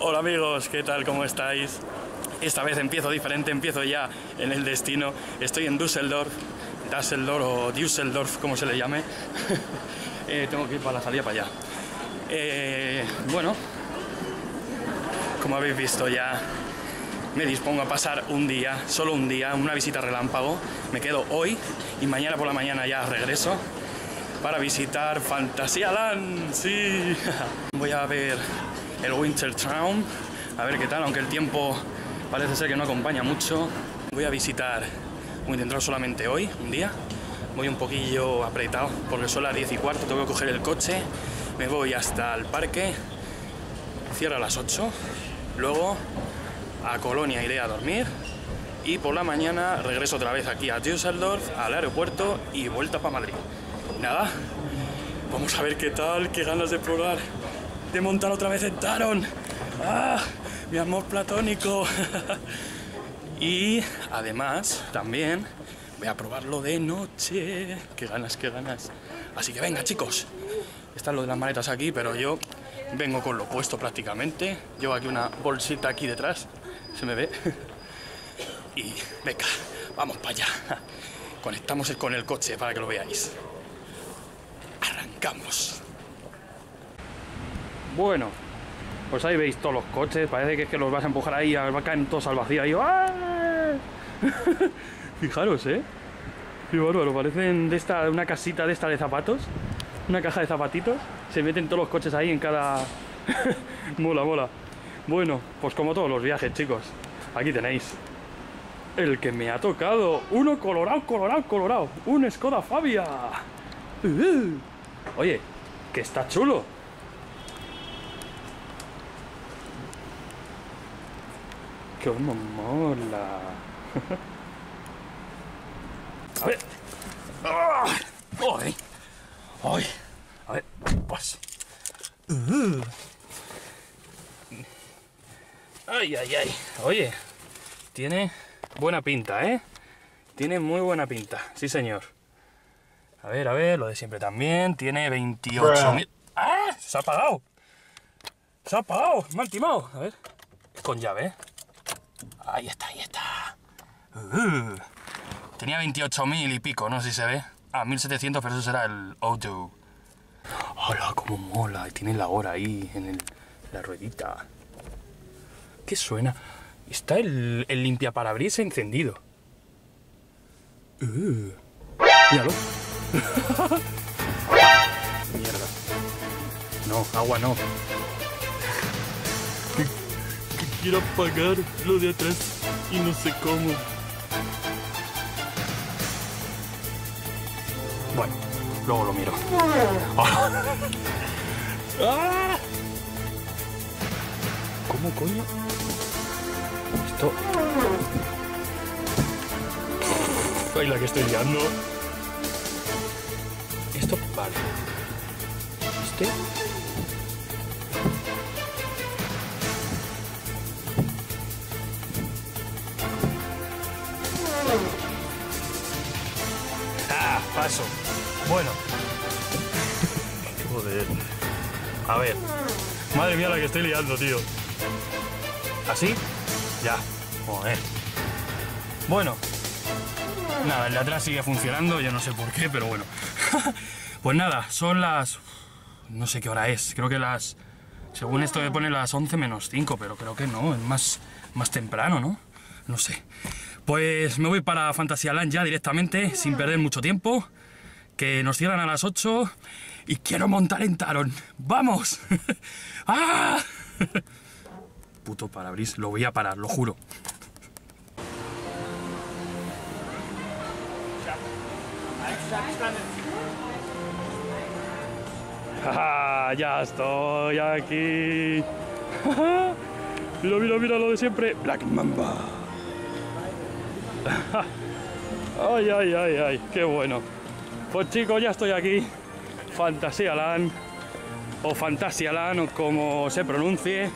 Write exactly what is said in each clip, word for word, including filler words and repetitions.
Hola amigos, ¿qué tal? ¿Cómo estáis? Esta vez empiezo diferente, empiezo ya en el destino. Estoy en Düsseldorf, Düsseldorf o Düsseldorf, como se le llame. eh, tengo que ir para la salida para allá. Eh, bueno, como habéis visto ya, me dispongo a pasar un día, solo un día, una visita relámpago. Me quedo hoy y mañana por la mañana ya regreso para visitar Phantasialand. Sí, voy a ver el Winter Traum, a ver qué tal, aunque el tiempo parece ser que no acompaña mucho. Voy a visitar, voy a intentar solamente hoy, un día. Voy un poquillo apretado porque son las diez y cuarto, tengo que coger el coche, me voy hasta el parque, cierra a las ocho, luego a Colonia iré a dormir y por la mañana regreso otra vez aquí a Düsseldorf, al aeropuerto y vuelta para Madrid. Nada, vamos a ver qué tal, qué ganas de probar, de montar otra vez en Taron. ¡Ah! Mi amor platónico. Y además también voy a probarlo de noche. Qué ganas, qué ganas. Así que venga, chicos. Está lo de las maletas aquí, pero yo vengo con lo puesto prácticamente. Llevo aquí una bolsita aquí detrás, se me ve. Y venga, vamos para allá. Conectamos con el coche para que lo veáis. Arrancamos. Bueno, pues ahí veis todos los coches. Parece que es que los vas a empujar ahí, va a caer todos al vacío ahí. ¡Ah! Fijaros, ¿eh? Qué bárbaro, parecen de esta, una casita de esta de zapatos. Una caja de zapatitos. Se meten todos los coches ahí en cada... mola, mola. Bueno, pues como todos los viajes, chicos. Aquí tenéis el que me ha tocado. Uno colorado, colorado, colorado. Un Skoda Fabia. Uh, oye, que está chulo. ¡Cómo mola! A ver. ¡Ay! ¡Ay! A ver, pues. Uh. ¡Ay, ay, ay! Oye, tiene buena pinta, ¿eh? Tiene muy buena pinta, sí señor. A ver, a ver, lo de siempre también. Tiene veintiocho mil... ¡Ah! ¡Se ha apagado! ¡Se ha apagado! ¡Me han timado! A ver, es con llave, ¿eh? Ahí está, ahí está. Uh, tenía veintiocho mil y pico, no sé si se ve. Ah, mil setecientos, pero eso será el auto. ¡Hola, cómo mola! Tiene la hora ahí, en el, la ruedita. ¿Qué suena? Está el, el limpiaparabrisas encendido. Uh, míralo. Mierda. No, agua no. Quiero apagar lo de atrás y no sé cómo. Bueno, luego lo miro. ¡Ah! ¿Cómo coño? Esto... ¡Ay, la que estoy liando! Esto, vale. Este... ¡Ah! Paso. Bueno. Joder. A ver. Madre mía la que estoy liando, tío. ¿Así? Ya. Joder. Bueno. Nada, el de atrás sigue funcionando. Yo no sé por qué, pero bueno. Pues nada, son las... No sé qué hora es. Creo que las... Según esto me pone las once menos cinco, pero creo que no. Es más, más temprano, ¿no? No sé. Pues me voy para Phantasialand ya directamente, sin perder mucho tiempo, que nos cierran a las ocho y quiero montar en Taron. ¡Vamos! ¡Ah! Puto parabris, lo voy a parar, lo juro. ¡Ah! Ya estoy aquí. Mira, mira, mira lo de siempre. Black Mamba. Ay, ay, ay, ay, qué bueno. Pues chicos, ya estoy aquí. Phantasialand o Phantasialand o como se pronuncie.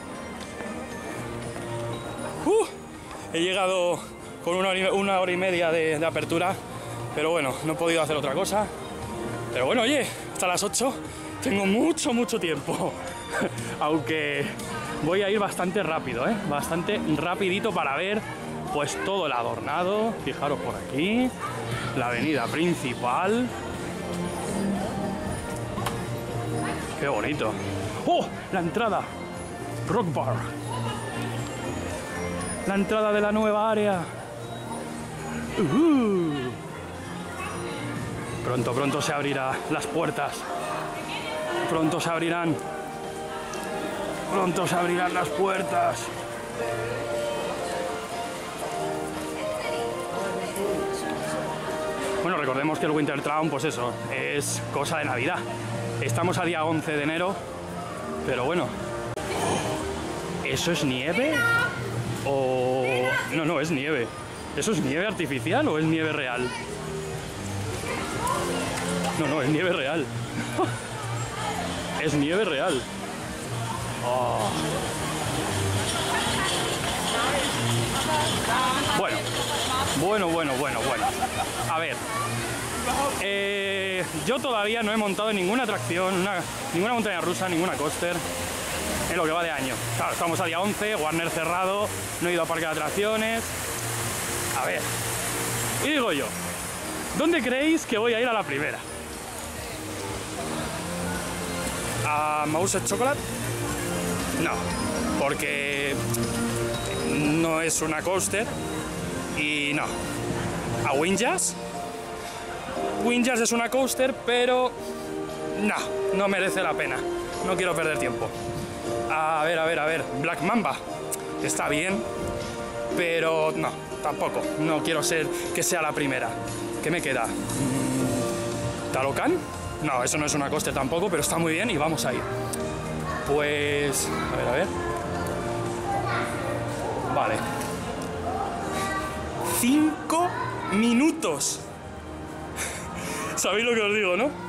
Uh, he llegado con una hora y, una hora y media de, de apertura, pero bueno, no he podido hacer otra cosa. Pero bueno, oye, hasta las ocho tengo mucho, mucho tiempo. Aunque voy a ir bastante rápido, ¿eh? Bastante rapidito para ver pues todo el adornado. Fijaros por aquí, la avenida principal. ¡Qué bonito! ¡Oh! La entrada. Rock Bar. La entrada de la nueva área. Uh-huh. Pronto, pronto se abrirán las puertas. Pronto se abrirán. Pronto se abrirán las puertas. Bueno, recordemos que el Wintertraum, pues eso, es cosa de Navidad. Estamos a día once de enero, pero bueno. ¿Eso es nieve? O... No, no, es nieve. ¿Eso es nieve artificial o es nieve real? No, no, es nieve real. Es nieve real. Oh. Bueno, bueno, bueno, bueno, bueno. A ver. Eh, yo todavía no he montado en ninguna atracción, una, ninguna montaña rusa, ninguna coaster en lo que va de año. Claro, estamos a día once, Warner cerrado, no he ido a parque de atracciones. A ver. Y digo yo, ¿dónde creéis que voy a ir a la primera? ¿A Mouse Chocolate? No, porque no es una coaster y no. ¿A Windjazz? Windjazz es una coaster, pero no, no merece la pena. No quiero perder tiempo. A ver, a ver, a ver, Black Mamba está bien, pero no, tampoco. No quiero ser que sea la primera. ¿Qué me queda? ¿Talocan? No, eso no es una coaster tampoco, pero está muy bien y vamos a ir. Pues... a ver, a ver. Vale. Cinco minutos. ¿Sabéis lo que os digo, no?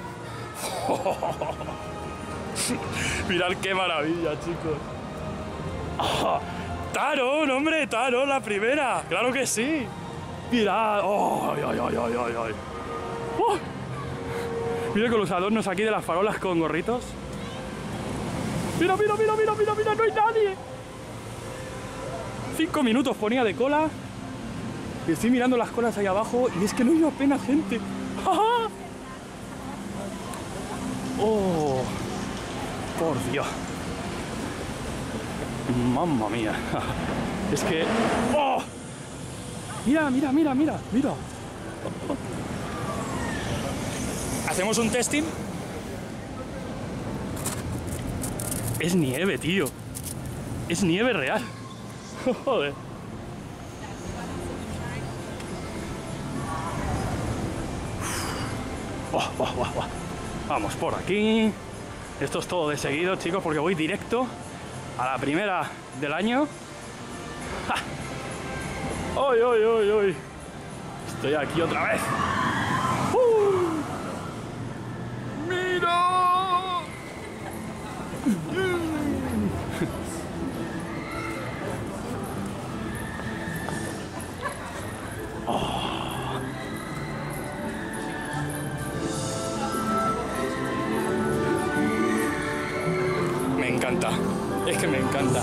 Mirad qué maravilla, chicos. Oh, Taron, hombre, Taron, la primera. Claro que sí. Mirad. Oh, ay, ay, ay, ay, ay, ay. Oh. Mira con los adornos aquí de las farolas con gorritos. Mira, mira, mira, mira, mira, mira, no hay nadie. Cinco minutos ponía de cola. Y estoy mirando las colas ahí abajo y es que no hay apenas gente. ¡Ja! ¡Oh! Por Dios. Mamma mía. Es que... ¡oh! Mira, mira, mira, mira, mira. ¿Hacemos un testing? Es nieve, tío. Es nieve real. Joder. Oh, oh, oh, oh. Vamos por aquí. Esto es todo de seguido, chicos, porque voy directo a la primera del año. ¡Ja! ¡Ay, ay, ay, ay! Estoy aquí otra vez. ¡Uh! ¡Mira! Oh. Me encanta, es que me encanta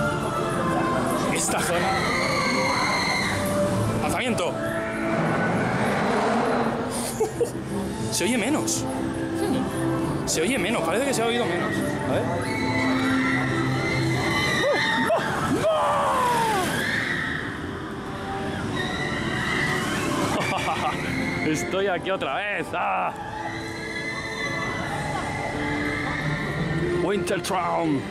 esta zona. Lanzamiento. Se oye menos. Se oye menos, parece que se ha oído menos. A ver. Estoy aquí otra vez. ¡Ah! Wintertraum.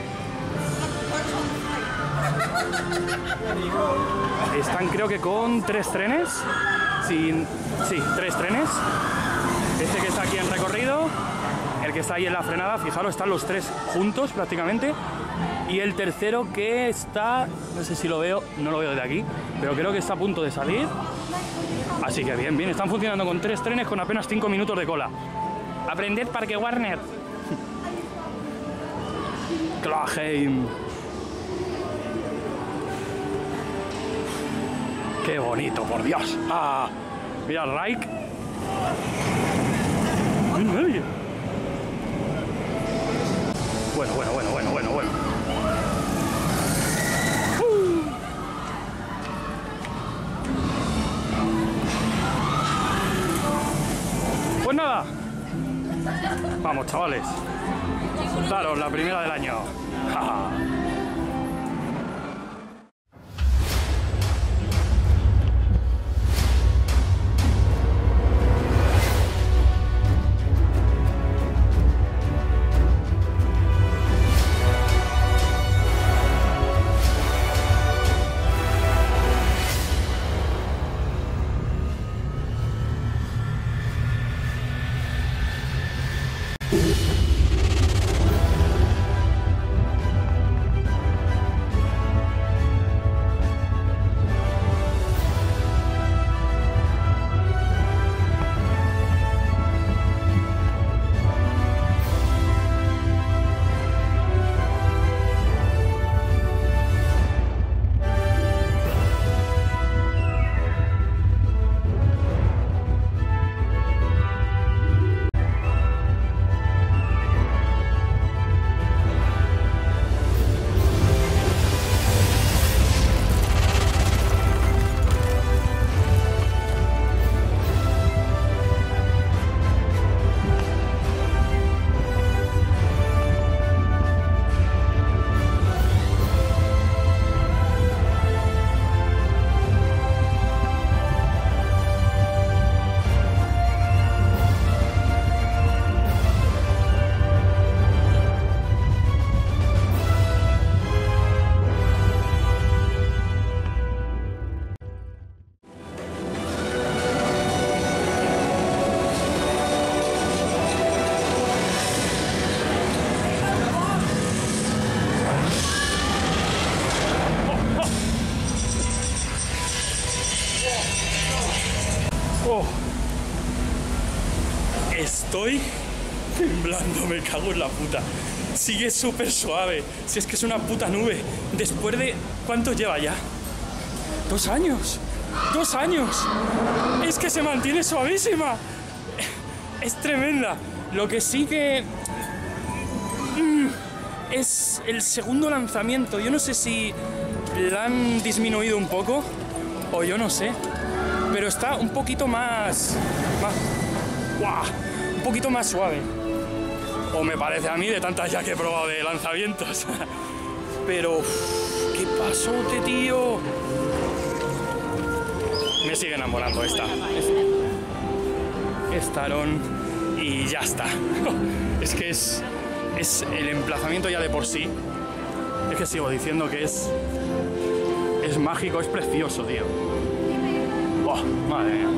Están creo que con tres trenes. Sin, sí, tres trenes. Este que está aquí en recorrido, el que está ahí en la frenada, fijaros, están los tres juntos prácticamente. Y el tercero que está, no sé si lo veo, no lo veo de aquí, pero creo que está a punto de salir. Así que bien, bien, están funcionando con tres trenes con apenas cinco minutos de cola. Aprended Parque Warner. Klaheim. Qué bonito, por Dios. Ah, mira el Reich. No hay nadie. Bueno, bueno, bueno, bueno, bueno, bueno. chavales. Daros la primera del año. Oh. Estoy temblando, me cago en la puta. Sigue súper suave. Si es que es una puta nube. Después de... ¿Cuánto lleva ya? Dos años. Dos años. Es que se mantiene suavísima. Es tremenda. Lo que sí que... Mm, es el segundo lanzamiento. Yo no sé si la han disminuido un poco o yo no sé. Pero está un poquito más... más ¡guau! Un poquito más suave. O me parece a mí de tantas ya que he probado de lanzamientos. Pero... ¡qué pasote, tío! Me sigue enamorando esta. Es Taron y ya está. Es que es... es el emplazamiento ya de por sí. Es que sigo diciendo que es... es mágico, es precioso, tío. Oh, madre mía.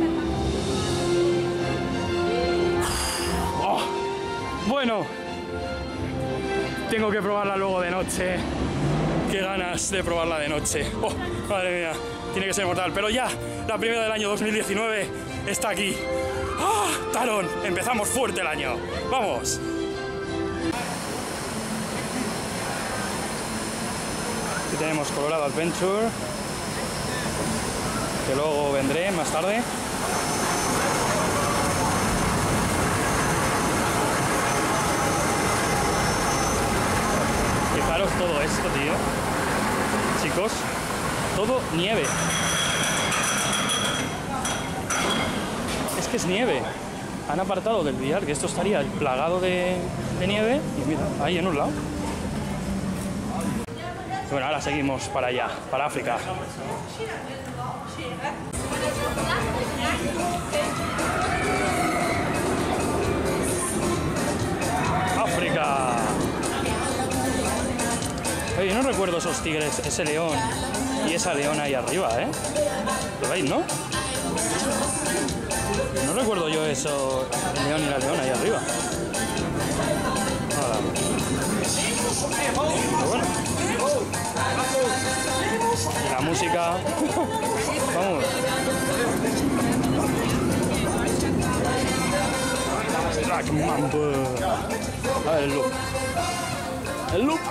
Oh, bueno, tengo que probarla luego de noche. Qué ganas de probarla de noche. Oh, madre mía, tiene que ser mortal. Pero ya, la primera del año dos mil diecinueve está aquí. ¡Ah! Taron, empezamos fuerte el año. ¡Vamos! Aquí tenemos Colorado Adventure, que luego vendré más tarde. Fijaros todo esto, tío. Chicos, todo nieve. Es que es nieve. Han apartado del billar, que esto estaría plagado de, de nieve. Y mira, ahí en un lado. Bueno, ahora seguimos para allá, para África. África. Oye, no recuerdo esos tigres, ese león y esa leona ahí arriba, ¿eh? ¿Lo veis, no? No recuerdo yo eso, el león y la leona ahí arriba. Ahora. Pero bueno. Y la música. Vamos. Black Mamba. A ver el loop. El loop.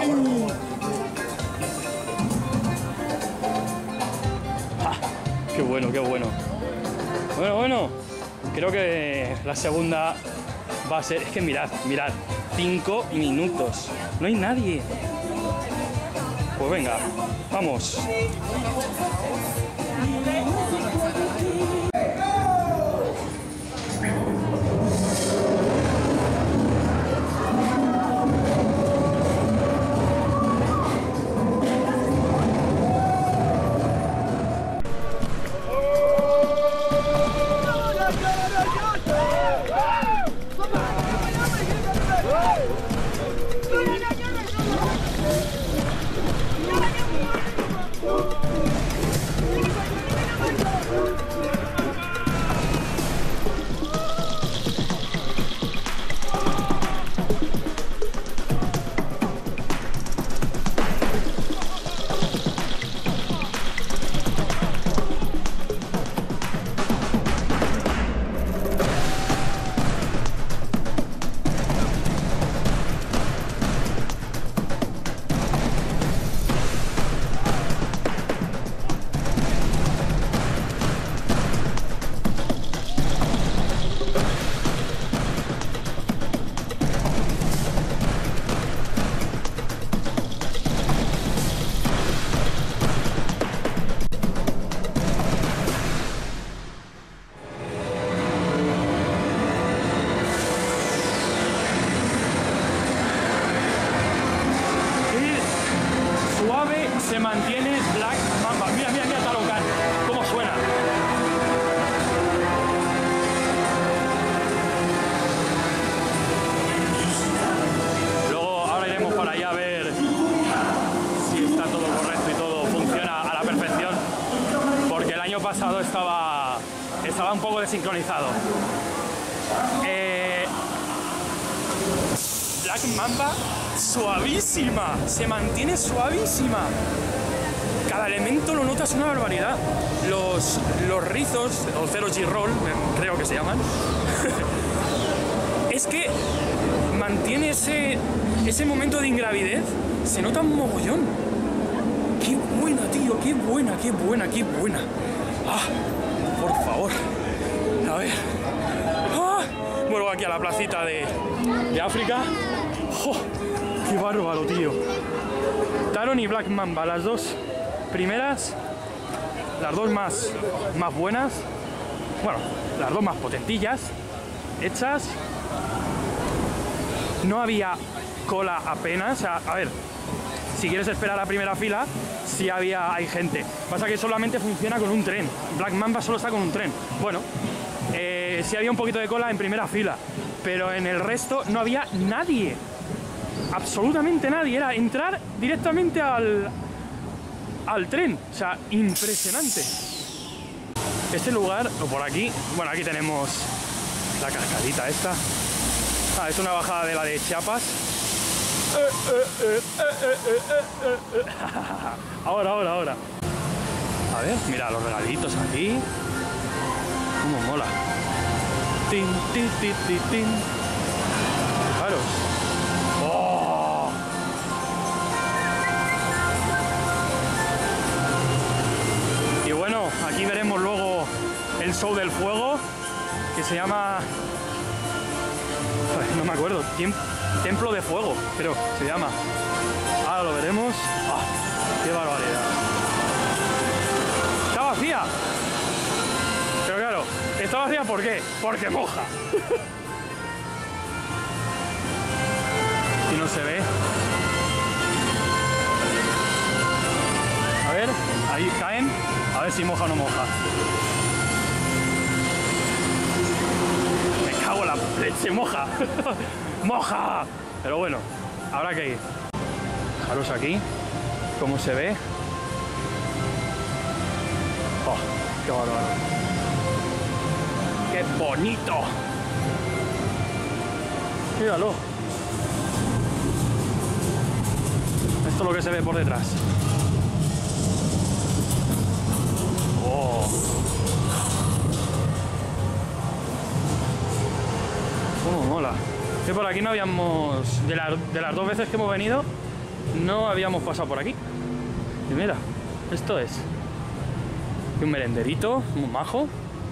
Ah, qué bueno, qué bueno. Bueno, bueno. Creo que la segunda va a ser... Es que mirad, mirad. Cinco minutos. No hay nadie. Pues venga, vamos. se mantiene Black Mamba. Mira, mira, mira Talocan, cómo suena. Luego, ahora iremos para allá a ver si está todo correcto y todo funciona a la perfección, porque el año pasado estaba, estaba un poco desincronizado. Eh, Black Mamba, suavísima, se mantiene suavísima. Cada elemento lo notas una barbaridad. Los, los rizos, o Zero G Roll, creo que se llaman, es que mantiene ese, ese momento de ingravidez, se nota un mogollón. Qué buena, tío, qué buena, qué buena, qué buena. Ah, por favor. A ver. Ah, vuelvo aquí a la placita de, de África. Oh, qué bárbaro, tío. Taron y Black Mamba, las dos primeras, las dos más, más buenas, bueno, las dos más potentillas, hechas. No había cola apenas, o sea, a ver, si quieres esperar a la primera fila, sí había, hay gente. Pasa que solamente funciona con un tren. Black Mamba solo está con un tren. Bueno, eh, sí había un poquito de cola en primera fila, pero en el resto no había nadie. Absolutamente nadie. Era entrar directamente al, al tren. O sea, impresionante. Este lugar, o por aquí, bueno, aquí tenemos la cascadita esta. Ah, es una bajada de la de Chiapas. Ahora, ahora, ahora. A ver, mira los regalitos aquí. Cómo mola. Tin, tin, tin, tin, tin. Fijaros. ¡Oh! Y bueno, aquí veremos luego el show del fuego, que se llama... no me acuerdo. Templo de Fuego, creo, se llama. Ahora lo veremos. ¡Ah! ¡Qué barbaridad! Está vacía. Pero claro, está vacía ¿por qué? Porque moja. Y no se ve. A ver, ahí caen. A ver si moja o no moja. Me cago en la leche, moja. ¡Moja! Pero bueno, habrá que ir. Fijaros aquí cómo se ve. ¡Oh! ¡Qué bárbaro! ¡Qué bonito! Míralo. Esto es lo que se ve por detrás. ¡Oh! ¡Cómo mola! Que por aquí no habíamos, de, la, de las dos veces que hemos venido, no habíamos pasado por aquí. Y mira, esto es un merenderito, muy majo.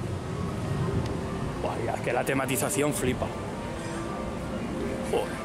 Buah, ya, es que la tematización flipa. Joder.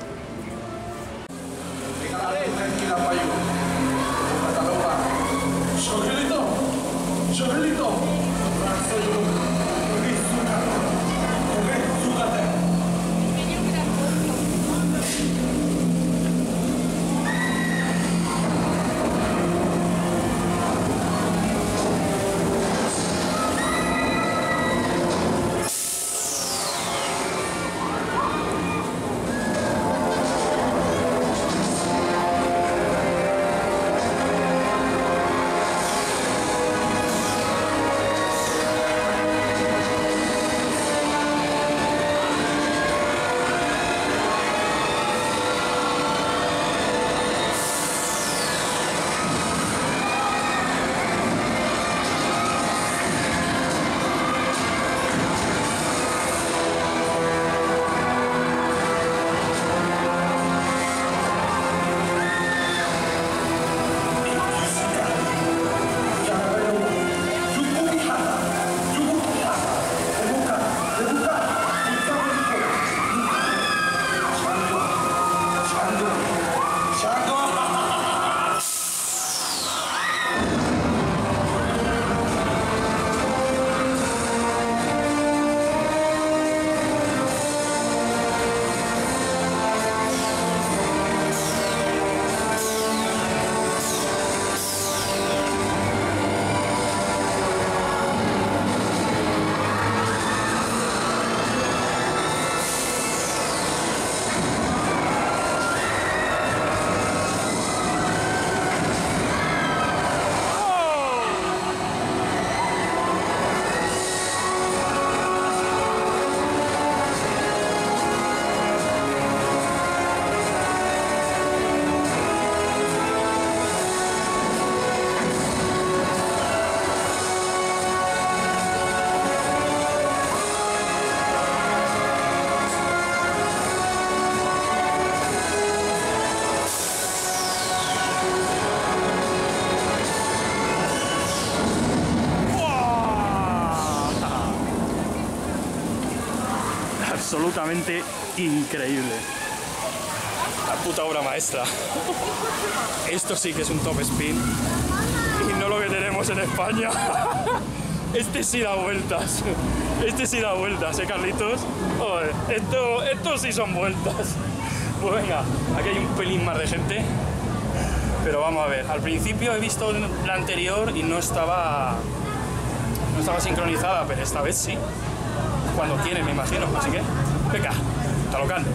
absolutamente increíble. La puta obra maestra. Esto sí que es un top spin. Y no lo que tenemos en España. Este sí da vueltas. Este sí da vueltas, ¿eh, Carlitos? Joder, esto, esto sí son vueltas. Pues venga, aquí hay un pelín más de gente. Pero vamos a ver. Al principio he visto la anterior y no estaba... No estaba sincronizada, pero esta vez sí. Cuando quiere, me imagino. Así que, venga, Talocan.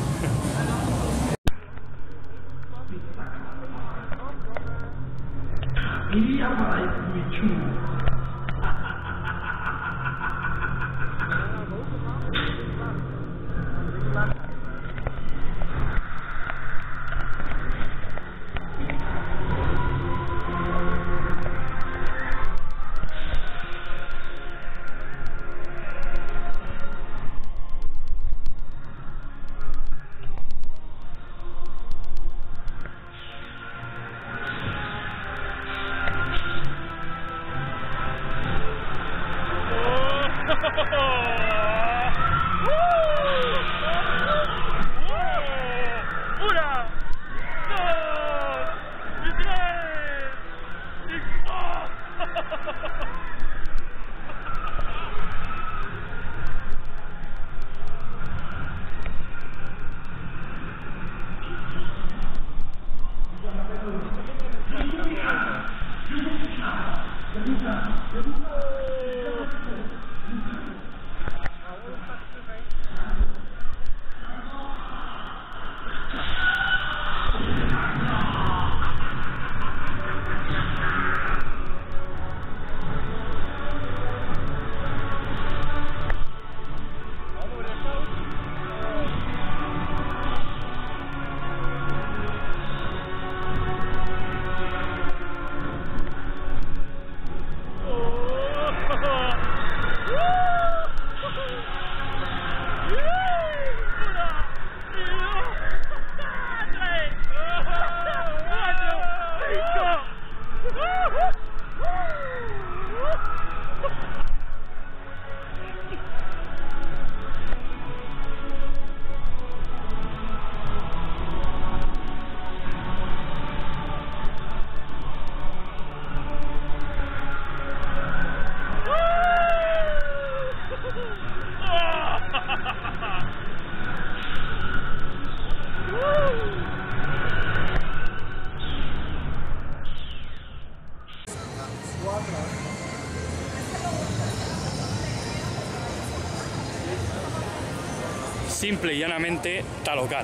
Simple y llanamente Talocan.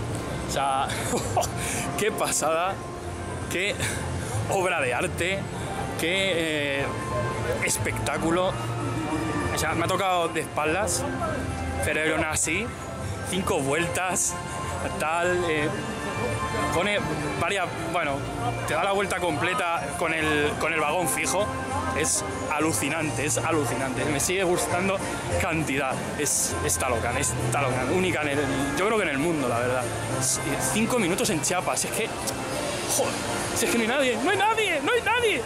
O sea, qué pasada, qué obra de arte, qué eh, espectáculo. O sea, me ha tocado de espaldas, pero aún así, cinco vueltas, tal, eh, pone varias, bueno, te da la vuelta completa con el, con el vagón fijo. Es alucinante, es alucinante. Me sigue gustando cantidad. Es, es Talocan, es Talocan. Única en el, yo creo que en el mundo, la verdad. Es, cinco minutos en Chiapas. Es que... Joder, si es que no hay nadie, no hay nadie, no hay nadie.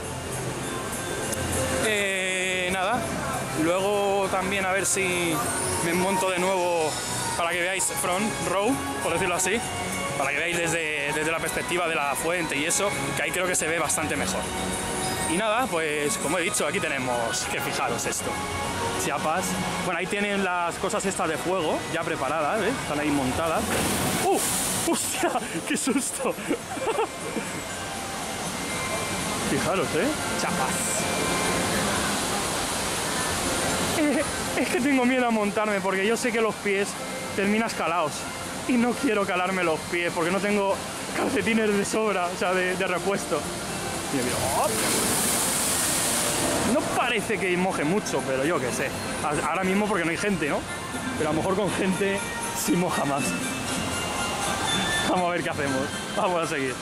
Eh, nada. Luego también a ver si me monto de nuevo para que veáis front row, por decirlo así. Para que veáis desde, desde la perspectiva de la fuente y eso, que ahí creo que se ve bastante mejor. Y nada, pues como he dicho, aquí tenemos que fijaros esto. Chiapas. Bueno, ahí tienen las cosas estas de fuego ya preparadas, ¿eh? Están ahí montadas. ¡Uh! ¡Hostia! ¡Qué susto! Fijaros, ¿eh? Chiapas. Eh, es que tengo miedo a montarme porque yo sé que los pies terminas calados. Y no quiero calarme los pies porque no tengo calcetines de sobra, o sea, de, de repuesto. Y yo digo, ¡oh! No parece que moje mucho, pero yo qué sé. Ahora mismo porque no hay gente, ¿no? Pero a lo mejor con gente sí moja más. Vamos a ver qué hacemos. Vamos a seguir.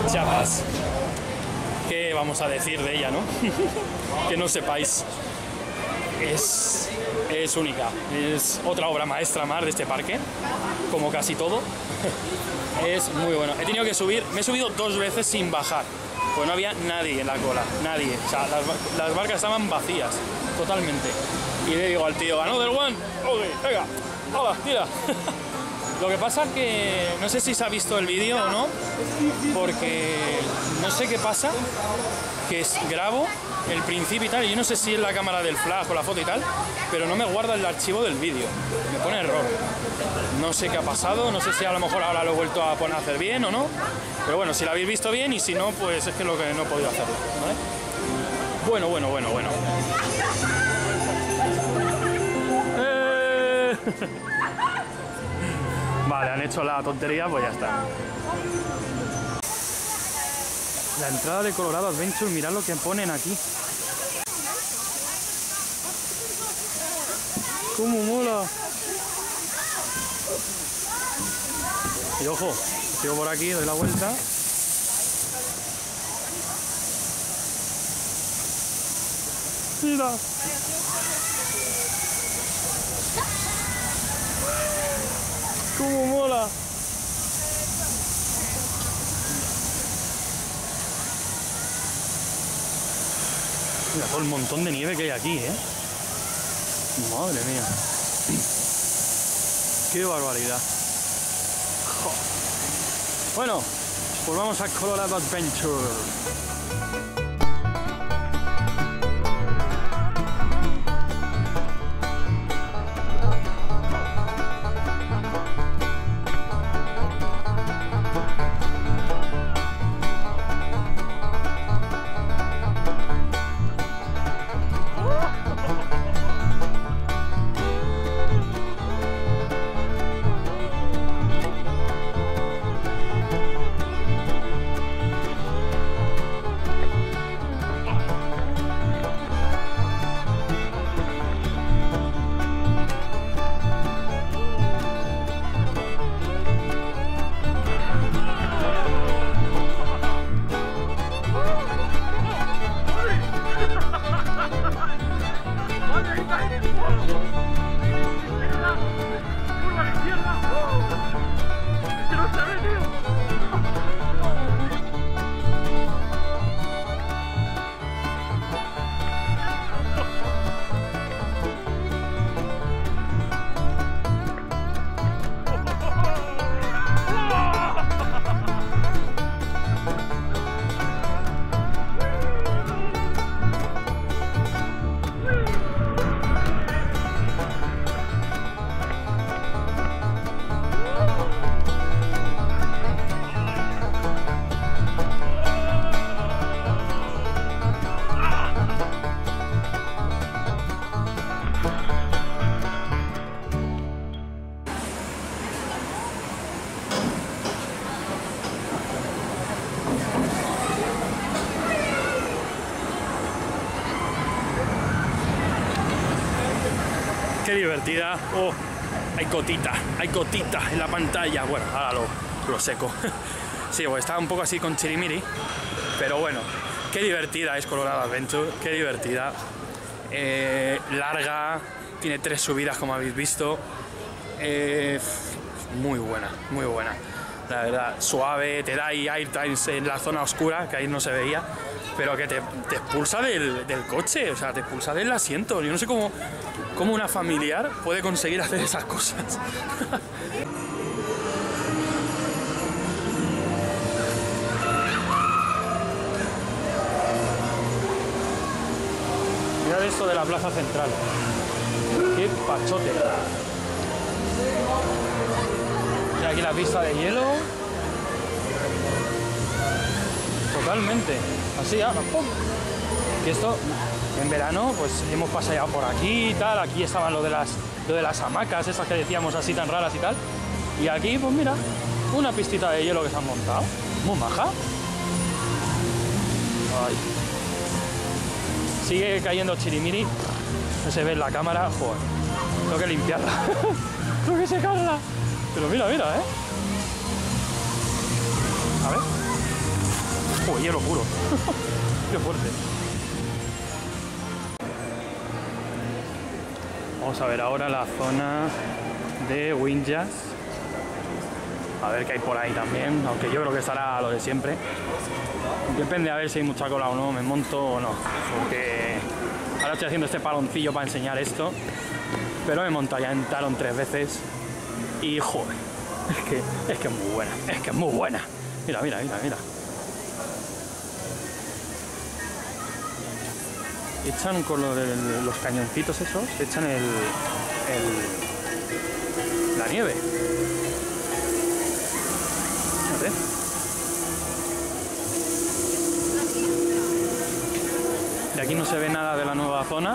Chiapas. ¿Qué vamos a decir de ella, no? Que no sepáis. Es, es única. Es otra obra maestra más de este parque, como casi todo. Es muy bueno. He tenido que subir, me he subido dos veces sin bajar, pues no había nadie en la cola, nadie. O sea, las, las barcas estaban vacías, totalmente. Y le digo al tío, another one, ok, venga, hola, tira. Lo que pasa es que no sé si se ha visto el vídeo o no, porque no sé qué pasa, que es, grabo el principio y tal, y yo no sé si es la cámara del flash o la foto y tal, pero no me guarda el archivo del vídeo, me pone error. No sé qué ha pasado, no sé si a lo mejor ahora lo he vuelto a poner a hacer bien o no, pero bueno, si lo habéis visto bien, y si no, pues es que es lo que no he podido hacerlo, ¿vale? Bueno, bueno, bueno, bueno. ¡Eh! Vale, han hecho la tontería, pues ya está. La entrada de Colorado Adventure, mirad lo que ponen aquí. ¡Cómo mola! Y ojo, sigo por aquí, doy la vuelta. ¡Mira! ¡Cómo mola! Mira todo el montón de nieve que hay aquí, ¿eh? Madre mía. ¡Qué barbaridad! ¡Jo! Bueno, pues vamos a Colorado Adventure. Qué divertida. Oh, hay cotita, hay cotita en la pantalla. Bueno, ahora lo, lo seco. Sí, pues estaba un poco así con chirimiri, pero bueno, qué divertida es Colorado Adventure, qué divertida. Eh, larga, tiene tres subidas como habéis visto. Eh, muy buena, muy buena. La verdad, suave, te da ahí airtimes en la zona oscura, que ahí no se veía, pero que te, te expulsa del, del coche, o sea, te expulsa del asiento. Yo no sé cómo, cómo una familiar puede conseguir hacer esas cosas. Mirad esto de la plaza central. Qué pachote. Y aquí la pista de hielo. Totalmente. Así, ah, ¡pum! Y esto, en verano, pues hemos paseado por aquí y tal. Aquí estaban lo de las, lo de las hamacas, esas que decíamos así tan raras y tal. Y aquí, pues mira, una pistita de hielo que se han montado. Muy maja. Ay. Sigue cayendo chirimiri. No se ve en la cámara. Joder. Tengo que limpiarla. Tengo que secarla. Pero mira, mira, ¿eh? A ver. Oh, hielo puro. Qué fuerte. Vamos a ver ahora la zona de Windjust. A ver qué hay por ahí también, aunque yo creo que estará lo de siempre. Depende a ver si hay mucha cola o no, me monto o no. Porque ahora estoy haciendo este paloncillo para enseñar esto. Pero me monto ya en Talon tres veces. Y joder, es que, es que es muy buena, es que es muy buena. Mira, mira, mira, mira. Echan con lo de los cañoncitos esos, echan el, el la nieve. Fíjate. De aquí no se ve nada de la nueva zona,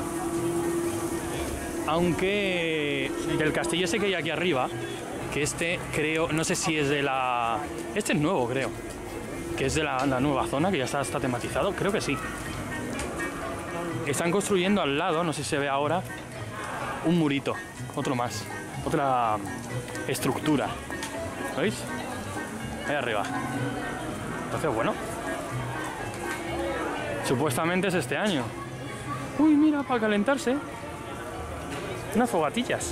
aunque del castillo ese que hay aquí arriba, que este creo, no sé si es de la... Este es nuevo, creo. Que es de la, la nueva zona, que ya está, está tematizado, creo que sí. Están construyendo al lado, no sé si se ve ahora, un murito, otro más, otra estructura. ¿Veis? Ahí arriba. Entonces, bueno. Supuestamente es este año. Uy, mira, para calentarse. Unas fogatillas.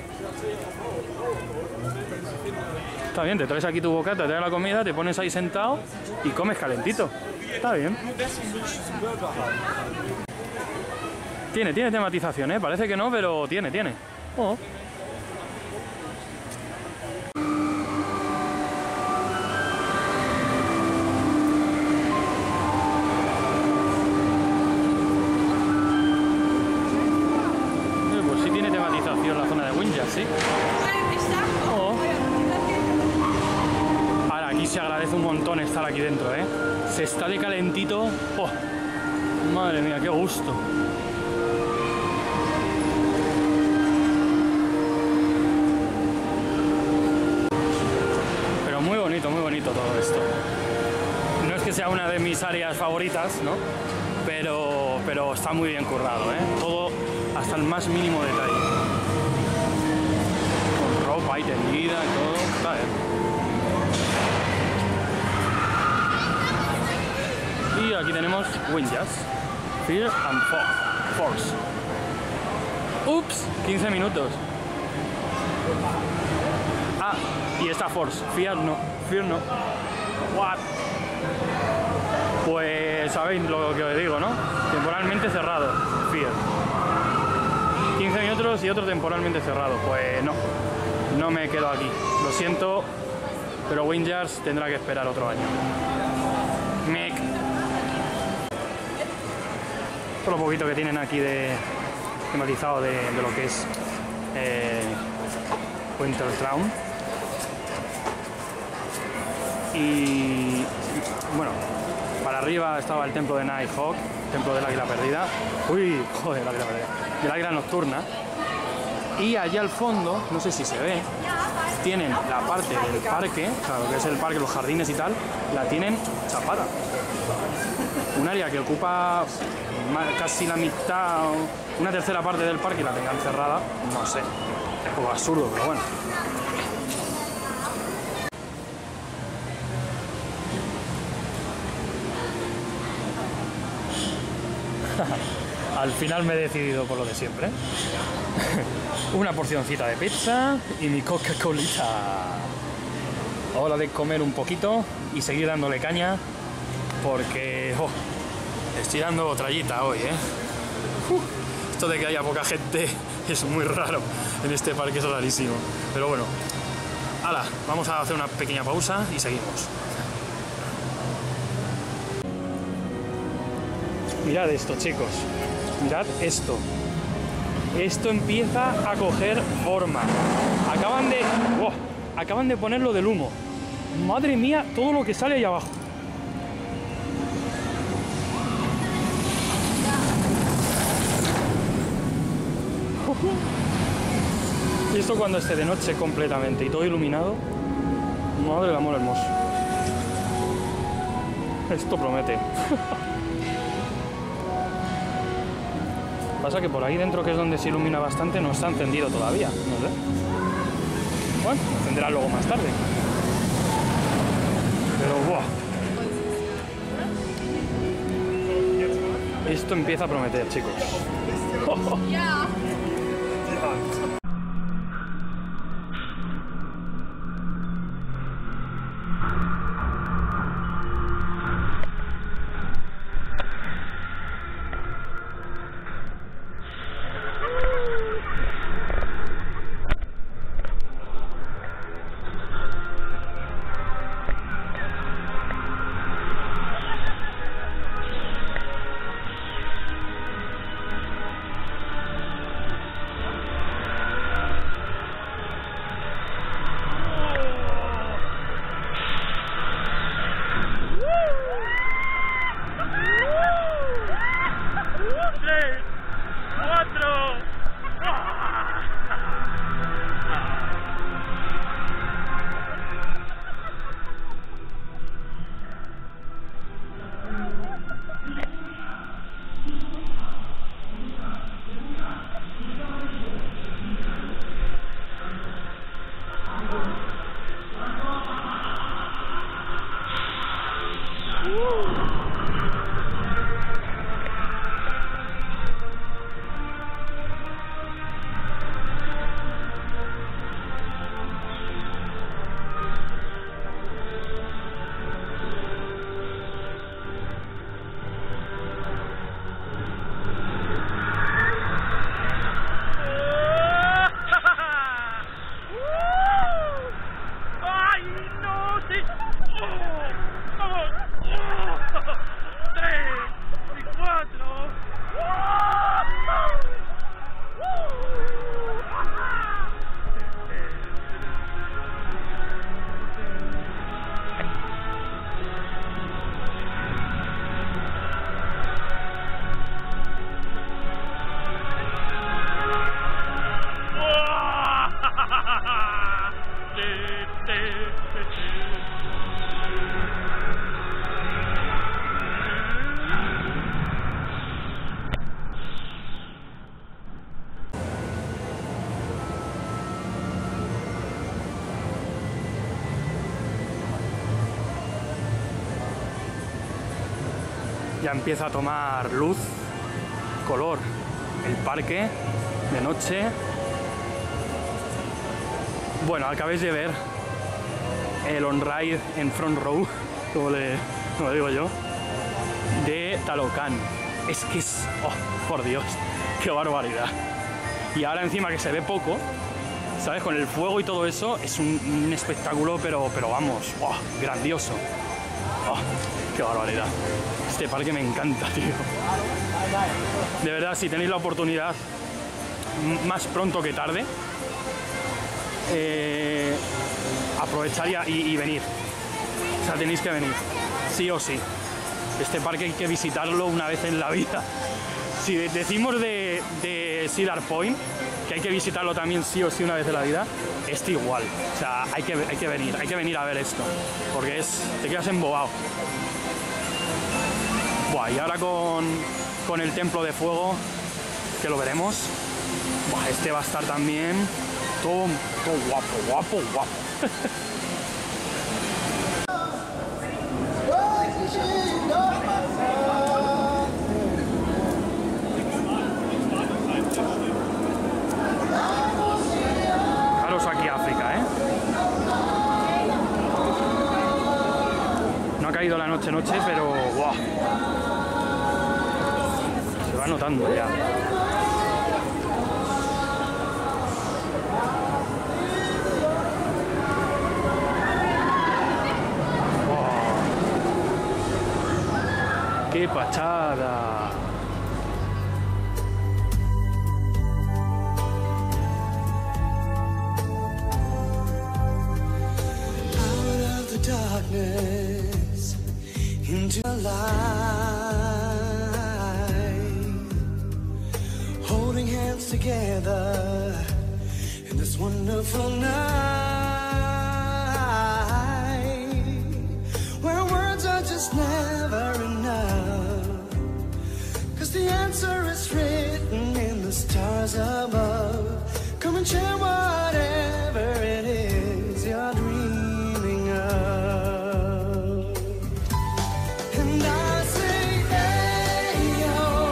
Está bien, te traes aquí tu bocata, te traes la comida, te pones ahí sentado y comes calentito. Está bien. Tiene, tiene tematización, ¿eh? Parece que no, pero tiene, tiene. Oh. Pues sí tiene tematización la zona de Windjust, ¿sí? Oh. Ahora, aquí se agradece un montón estar aquí dentro, ¿eh? Se está de calentito. Oh. Madre mía, qué gusto. Muy bonito todo esto. No es que sea una de mis áreas favoritas, ¿no? Pero, pero está muy bien currado, ¿eh? Todo hasta el más mínimo detalle. Con ropa y tendida y todo. Está bien. Y aquí tenemos Windjust. Fear and Force. Ups, quince minutos. Ah, y esta Force. Fear no. Fear no. What? Pues sabéis lo que os digo, ¿no? Temporalmente cerrado. Fear. quince minutos y otro temporalmente cerrado. Pues no. No me quedo aquí. Lo siento. Pero Windjust tendrá que esperar otro año. Mec. Todo lo poquito que tienen aquí de tematizado de, de lo que es eh, Wintertown. Y bueno, para arriba estaba el templo de Nighthawk, templo del águila perdida. Uy, joder, el águila perdida. Del águila nocturna. Y allá al fondo, no sé si se ve, tienen la parte del parque, claro, que es el parque, los jardines y tal, la tienen chapada. Un área que ocupa casi la mitad, una tercera parte del parque y la tengan cerrada, no sé. Es un poco absurdo, pero bueno. Al final me he decidido por lo de siempre. Una porcioncita de pizza y mi Coca-Colita. Hora de comer un poquito y seguir dándole caña porque oh, estoy dando trallita hoy, ¿eh? Uh, esto de que haya poca gente es muy raro en este parque, es rarísimo. Pero bueno, hala, vamos a hacer una pequeña pausa y seguimos. Mirad esto, chicos. Mirad esto. Esto empieza a coger forma. Acaban de... Oh, acaban de ponerlo del humo. Madre mía, todo lo que sale ahí abajo. Y esto cuando esté de noche completamente y todo iluminado. Madre del amor hermoso. Esto promete. Pasa que por ahí dentro, que es donde se ilumina bastante, no está encendido todavía, no sé. Bueno, encenderá luego más tarde. Pero, ¡buah! Esto empieza a prometer, chicos. Yeah. Ya empieza a tomar luz, color el parque de noche. Bueno, acabéis de ver el on-ride en front row, como le, como digo yo, de Talocan. Es que es... ¡Oh, por Dios! ¡Qué barbaridad! Y ahora encima que se ve poco, ¿sabes? Con el fuego y todo eso, es un, un espectáculo, pero, pero vamos, ¡oh, grandioso! ¡Oh, qué barbaridad! Este parque me encanta, tío. De verdad, si tenéis la oportunidad, más pronto que tarde, eh, aprovechar y, y venir. O sea, tenéis que venir, sí o sí. Este parque hay que visitarlo una vez en la vida. Si decimos de, de Cedar Point, que hay que visitarlo también sí o sí una vez en la vida, este igual. O sea, hay que, hay que venir, hay que venir a ver esto, porque es, te quedas embobado. Buah, y ahora con, con el templo de fuego, que lo veremos. Buah, este va a estar también todo, todo guapo, guapo, guapo. Fijaros aquí África, ¿eh? No ha caído la noche noche, pero ¡buah! Se va notando ya. ¡Qué pachada! Out of the darkness into the light, holding hands together in this wonderful night, where words are just never enough, 'cause the answer is written in the stars above. Come and share whatever it is you're dreaming of. And I say, hey, yo,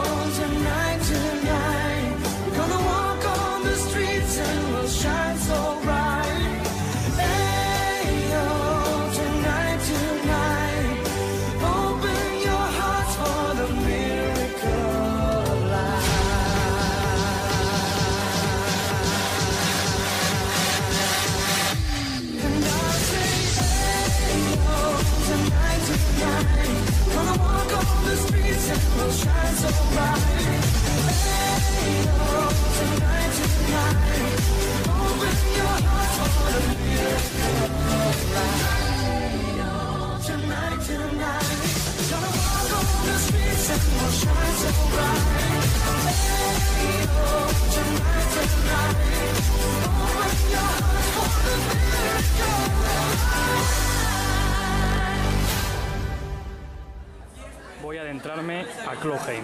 Kloheim.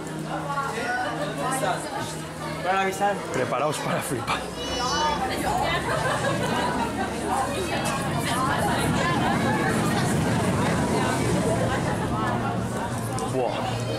Para avisar. Preparaos para flipar. Buah.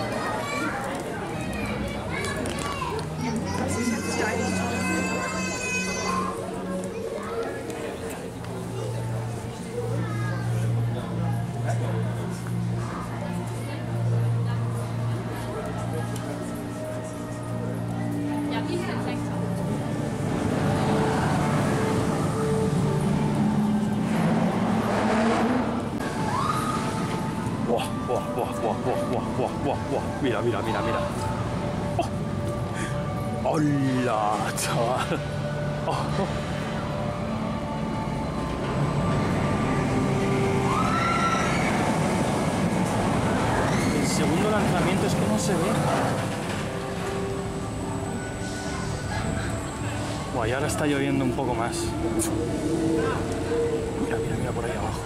Buah, buah, buah, buah, buah, buah, buah, buah, buah. Mira, mira, mira, mira. Oh. ¡Hola, chaval! Oh. El segundo lanzamiento es que no se ve. Buah, y ahora está lloviendo un poco más. Mira, mira, mira por ahí abajo.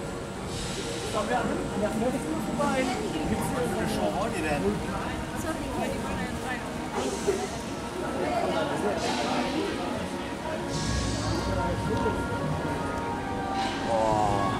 Oh.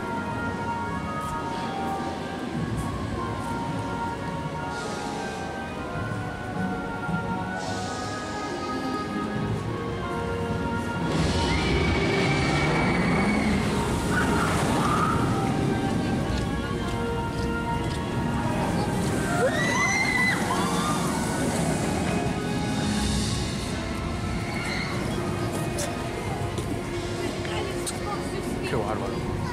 Qué bárbaro.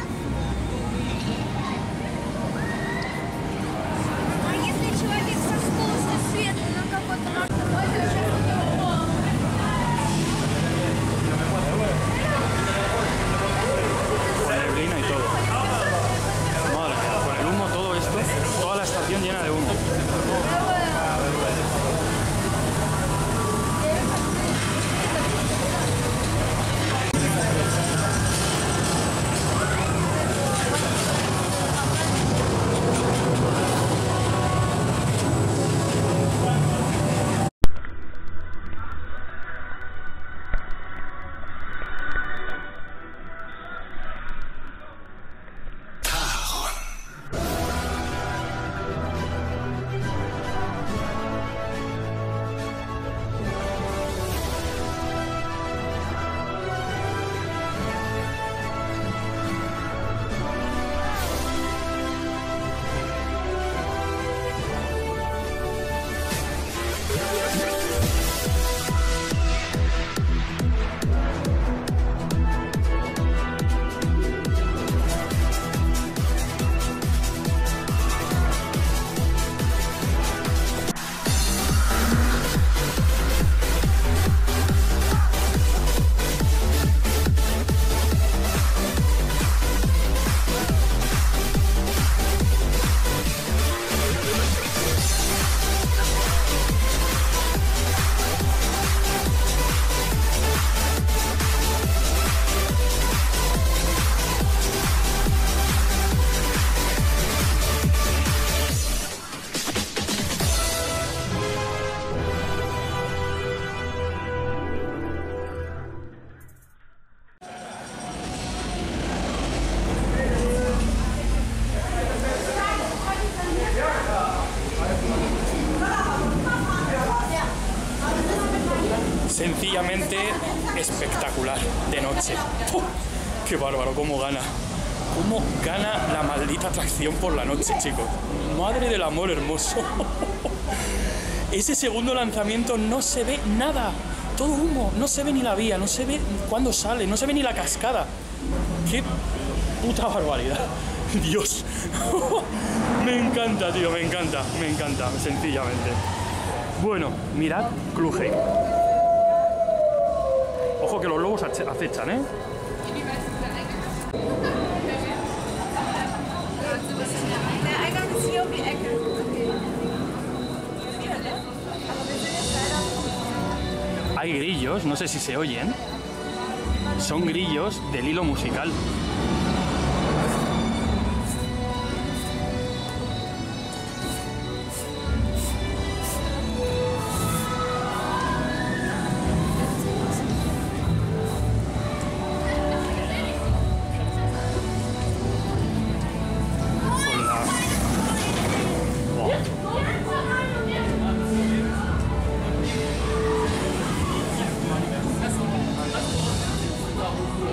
А если человек со скоростью света на какой-то Con neblina y todo. Madre mía, con el humo, todo esto, toda la estación llena de humo. Sencillamente espectacular de noche. ¡Oh! ¡Qué bárbaro! ¿Cómo gana? ¿Cómo gana la maldita atracción por la noche, chicos? Madre del amor hermoso. Ese segundo lanzamiento no se ve nada. Todo humo. No se ve ni la vía, no se ve cuándo sale, no se ve ni la cascada. ¡Qué puta barbaridad! Dios. Me encanta, tío, me encanta, me encanta, sencillamente. Bueno, mirad Kloheim. Ojo que los lobos acechan, ¿eh? Der Eingang ist hier um die Ecke. Hay grillos, no sé si se oyen. Son grillos del hilo musical.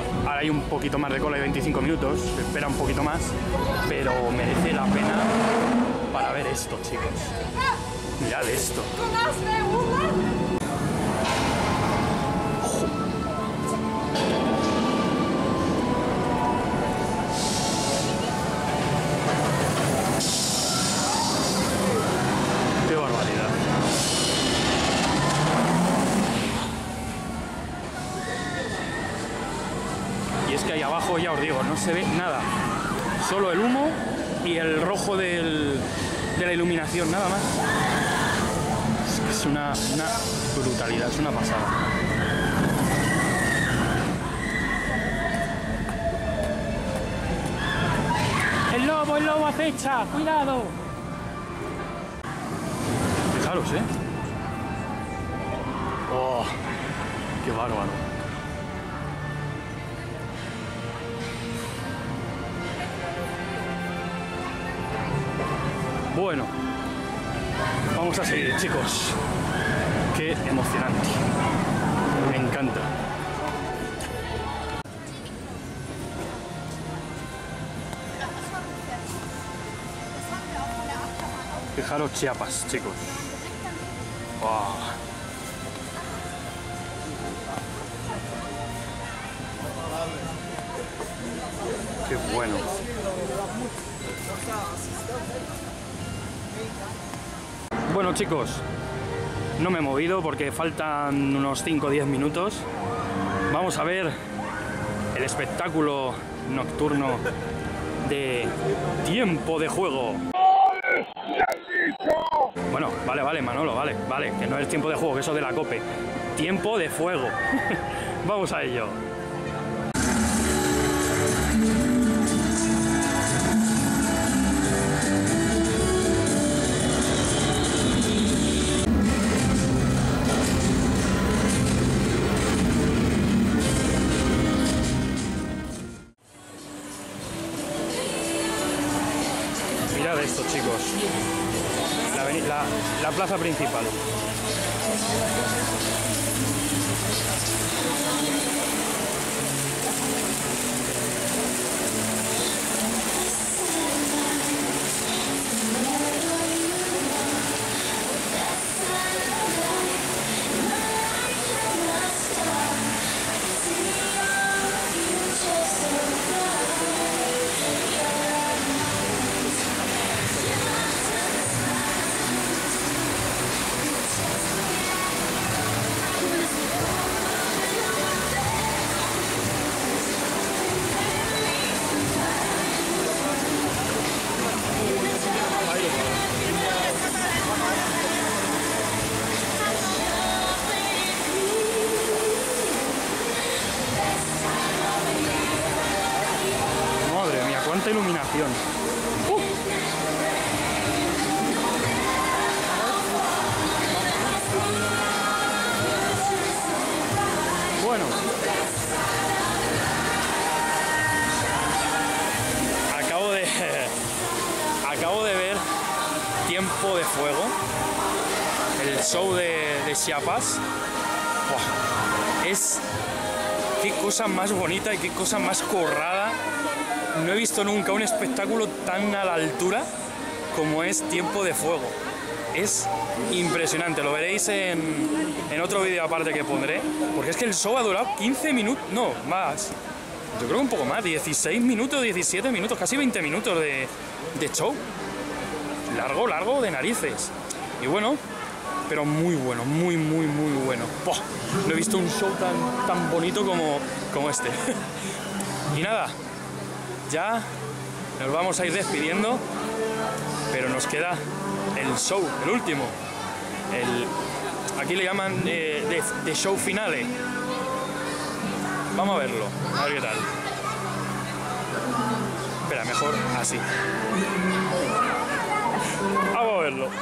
Ahora hay un poquito más de cola, hay veinticinco minutos, se espera un poquito más, pero merece la pena para ver esto, chicos. Mirad esto. Qué barbaridad. Y es que ahí abajo, ya os digo, no se ve nada. Solo el humo y el rojo del, de la iluminación, nada más. Es que es una, una brutalidad, es una pasada. ¡El lobo, el lobo acecha! ¡Cuidado! Fijaros, ¿eh? ¡Oh! ¡Qué bárbaro! Bueno, vamos a seguir, chicos. Qué emocionante. Me encanta. Fijaros Chiapas, chicos. Wow. Qué bueno. Bueno, chicos, no me he movido porque faltan unos cinco o diez minutos. Vamos a ver el espectáculo nocturno de Tiempo de Juego. Bueno, vale, vale, Manolo, vale, vale, que no es Tiempo de Juego, que eso de la COPE. Tiempo de Fuego. Vamos a ello. Mirad esto, chicos. La, la, la plaza principal. Cuánta iluminación. Uh. Bueno, acabo de acabo de ver Tiempo de Fuego, el show de, de Chiapas. Wow. Es qué cosa más bonita y qué cosa más currada. No he visto nunca un espectáculo tan a la altura como es Tiempo de Fuego. Es impresionante, lo veréis en, en otro vídeo aparte que pondré, porque es que el show ha durado quince minutos, no, más, yo creo un poco más, dieciséis minutos, diecisiete minutos, casi veinte minutos de, de show. Largo, largo de narices. Y bueno, pero muy bueno, muy, muy, muy bueno. ¡Poh! No he visto un show tan, tan bonito como, como este. Y nada, ya nos vamos a ir despidiendo, pero nos queda el show, el último. El, aquí le llaman eh, de, de show finale. Vamos a verlo, a ver qué tal. Espera, mejor así. Vamos a verlo.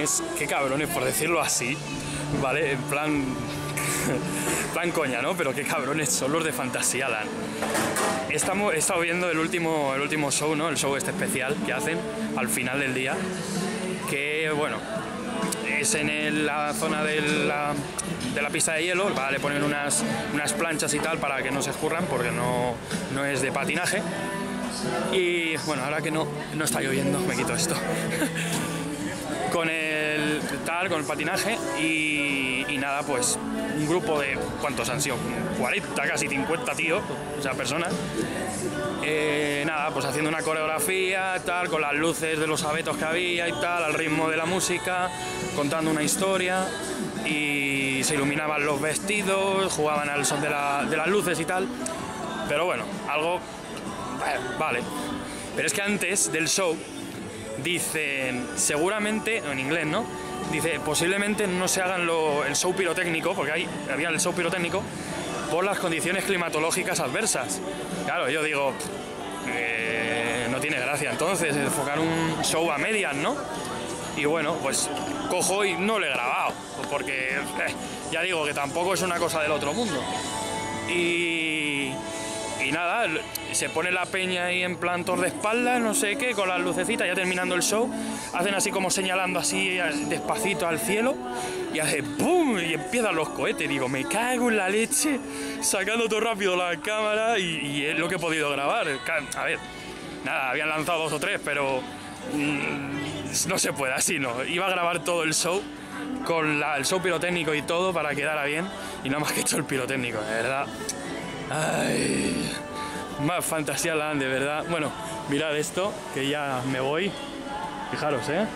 cabrones, qué cabrones, por decirlo así, ¿vale? En plan, plan coña, ¿no? Pero qué cabrones son los de Fantasyland. Estamos, he estado viendo el último, el último show, ¿no? El show este especial que hacen al final del día, que, bueno, es en el, la zona de la, de la pista de hielo, ¿vale? Le ponen unas, unas planchas y tal para que no se escurran, porque no, no es de patinaje. Y bueno, ahora que no, no está lloviendo, me quito esto. Con el tal, con el patinaje y, y nada, pues un grupo de, ¿cuántos han sido? cuarenta, casi cincuenta tíos, o sea, personas. Eh, nada, pues haciendo una coreografía, tal, con las luces de los abetos que había y tal, al ritmo de la música, contando una historia y se iluminaban los vestidos, jugaban al son de, la, de las luces y tal. Pero bueno, algo... Vale, pero es que antes del show dicen, seguramente, en inglés, ¿no? Dice, posiblemente no se hagan lo, el show pirotécnico, porque hay, había el show pirotécnico, por las condiciones climatológicas adversas. Claro, yo digo, eh, no tiene gracia entonces enfocar un show a medias, ¿no? Y bueno, pues cojo y no lo he grabado, porque eh, ya digo que tampoco es una cosa del otro mundo. Y... Y nada, se pone la peña ahí en plan tor de espaldas, no sé qué, con las lucecitas, ya terminando el show, hacen así como señalando así despacito al cielo y hace ¡pum! Y empiezan los cohetes. Digo, me cago en la leche, sacando todo rápido la cámara y, y es lo que he podido grabar. A ver, nada, habían lanzado dos o tres, pero mmm, no se puede, así no. Iba a grabar todo el show con la, el show pirotécnico y todo para que quedara bien y nada más que hecho el pirotécnico, de verdad. Ay, más Fantasyland, de verdad. Bueno, mirad esto, que ya me voy. Fijaros, ¿eh?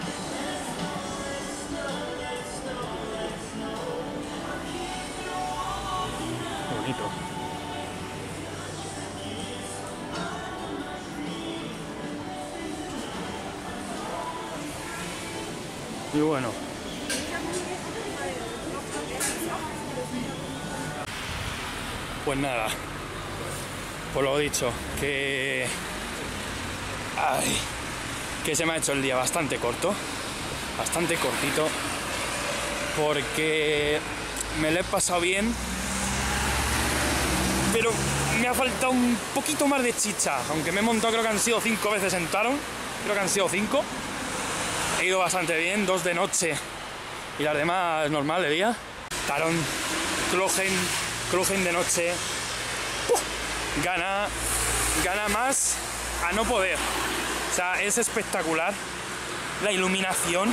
Qué bonito. Y bueno. Pues nada, pues lo dicho, que, ay, que se me ha hecho el día bastante corto, bastante cortito, porque me lo he pasado bien, pero me ha faltado un poquito más de chicha, aunque me he montado, creo que han sido cinco veces en Taron, creo que han sido cinco, he ido bastante bien, dos de noche y las demás normal de día. Taron, Kloheim, Kloheim de noche, ¡puf! gana, gana más a no poder. O sea, es espectacular la iluminación.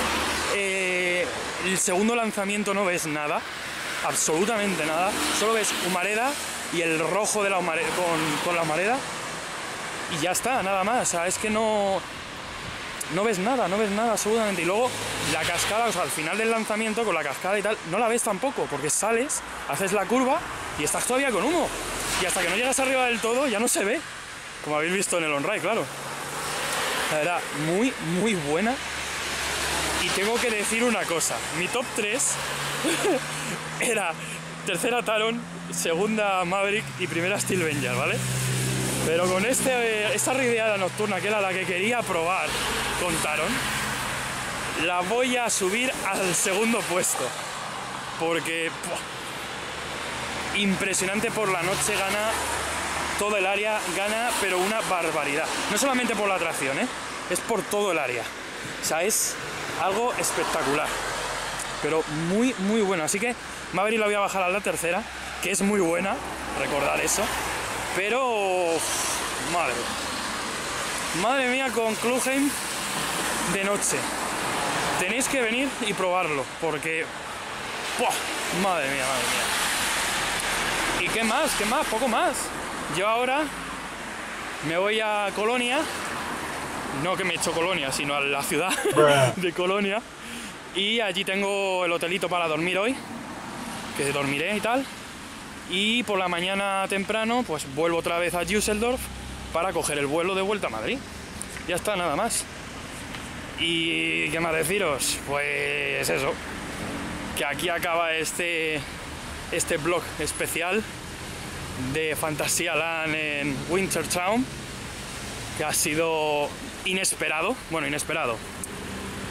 Eh, el segundo lanzamiento no ves nada, absolutamente nada. Solo ves humareda y el rojo de la humareda, con, con la humareda y ya está, nada más. O sea, es que no, no ves nada, no ves nada absolutamente. Y luego la cascada, o sea, al final del lanzamiento con la cascada y tal, no la ves tampoco, porque sales, haces la curva y estás todavía con humo. Y hasta que no llegas arriba del todo ya no se ve, como habéis visto en el on-ride, claro. La verdad, muy, muy buena. Y tengo que decir una cosa, mi top tres era tercera Taron, segunda Maverick y primera Steelvenger, ¿vale? Pero con este, esta rideada nocturna, que era la que quería probar con Taron, la voy a subir al segundo puesto, porque ¡pua! Impresionante. Por la noche gana todo el área, gana pero una barbaridad, no solamente por la atracción, ¿eh? Es por todo el área, o sea, es algo espectacular, pero muy muy bueno. Así que Maverick la voy a bajar a la tercera, que es muy buena, recordar eso, pero madre, madre mía, con Kloheim de noche tenéis que venir y probarlo, porque ¡buah! Madre mía, madre mía. ¿Y qué más? ¿Qué más? Poco más. Yo ahora me voy a Colonia, no que me he hecho Colonia, sino a la ciudad de Colonia, y allí tengo el hotelito para dormir hoy, que dormiré y tal, y por la mañana temprano pues vuelvo otra vez a Düsseldorf para coger el vuelo de vuelta a Madrid. Ya está, nada más. Y qué más deciros, pues eso, que aquí acaba este este vlog especial de Fantasyland en Wintertown, que ha sido inesperado, bueno, inesperado,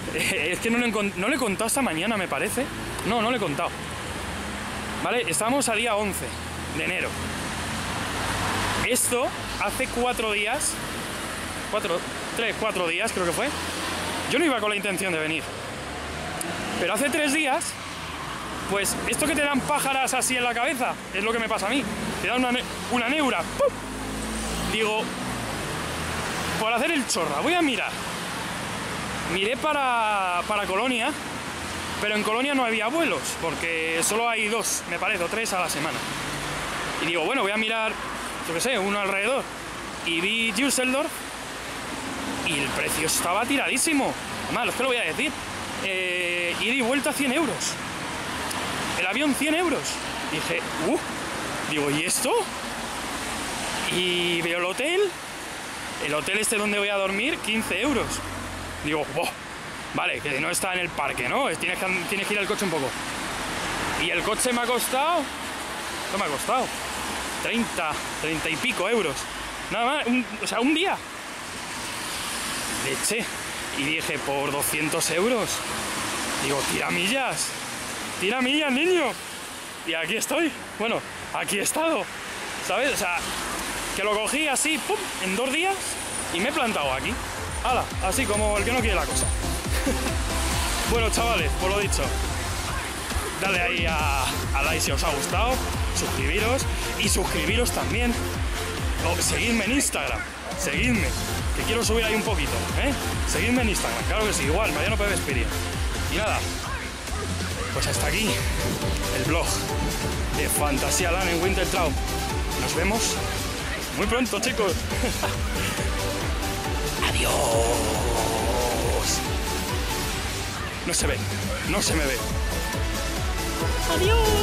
Eh, es que no le, no le he contado esta mañana, me parece. No, no le he contado. Vale, estamos a día once de enero. Esto, hace cuatro días, cuatro, tres, cuatro días creo que fue, yo no iba con la intención de venir. Pero hace tres días, pues esto que te dan pájaras así en la cabeza, es lo que me pasa a mí. Te dan una, una neura. ¡Pum! Digo, por hacer el chorra, voy a mirar. Miré para, para Colonia, pero en Colonia no había vuelos, porque solo hay dos, me parece, o tres a la semana. Y digo, bueno, voy a mirar, yo qué sé, uno alrededor. Y vi Düsseldorf y el precio estaba tiradísimo. Además, es que lo voy a decir. Eh, ida y vuelta cien euros. El avión cien euros. Dije, uh, digo, ¿y esto? Y veo el hotel. El hotel este donde voy a dormir, quince euros. Digo, oh, vale, que no está en el parque, ¿no? Tienes que, tienes que ir al coche un poco. Y el coche me ha costado... ¿Qué me ha costado? treinta, treinta y pico euros. Nada más, un, o sea, un día. Leche. Y dije, por doscientos euros. Digo, tira millas. Tira millas, niño. Y aquí estoy. Bueno, aquí he estado. ¿Sabes? O sea, que lo cogí así, pum, en dos días y me he plantado aquí. ¡Hala! Así como el que no quiere la cosa. Bueno, chavales, por lo dicho, dale ahí a, a like si os ha gustado, suscribiros y suscribiros también. O seguidme en Instagram, seguidme, que quiero subir ahí un poquito, ¿eh? Seguidme en Instagram, claro que sí, igual, Mariano P. Vespiria. Y nada, pues hasta aquí el blog de Fantasía Land en Wintertraum. Nos vemos muy pronto, chicos. Adiós. No se ve, no se me ve. Adiós.